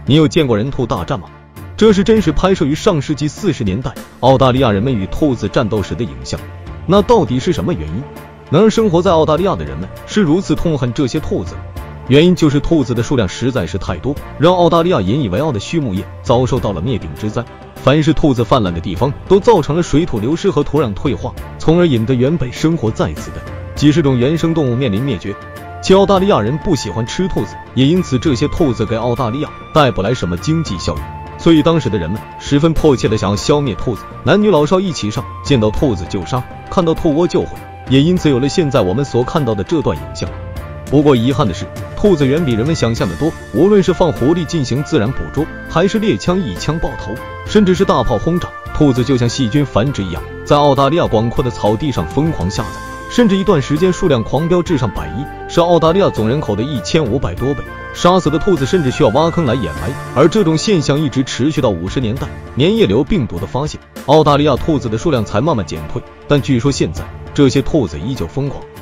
你有见过人兔大战吗？这是真实拍摄于上世纪40年代澳大利亚人们与兔子战斗时的影像。那到底是什么原因能让生活在澳大利亚的人们是如此痛恨这些兔子？原因就是兔子的数量实在是太多，让澳大利亚引以为傲的畜牧业遭受到了灭顶之灾。凡是兔子泛滥的地方，都造成了水土流失和土壤退化，从而引得原本生活在此的几十种原生动物面临灭绝。其澳大利亚人不喜欢吃兔子，也因此这些兔子给澳大利亚带不来什么经济效益。所以当时的人们十分迫切地想要消灭兔子，男女老少一起上，见到兔子就杀，看到兔窝就毁，也因此有了现在我们所看到的这段影像。不过遗憾的是，兔子远比人们想象的多，无论是放狐狸进行自然捕捉，还是猎枪一枪爆头，甚至是大炮轰炸，兔子就像细菌繁殖一样，在澳大利亚广阔的草地上疯狂下载，甚至一段时间数量狂飙至上100亿，是澳大利亚总人口的1500多倍。杀死的兔子甚至需要挖坑来掩埋，而这种现象一直持续到50年代，粘液瘤病毒的发现，澳大利亚兔子的数量才慢慢减退。但据说现在这些兔子依旧疯狂，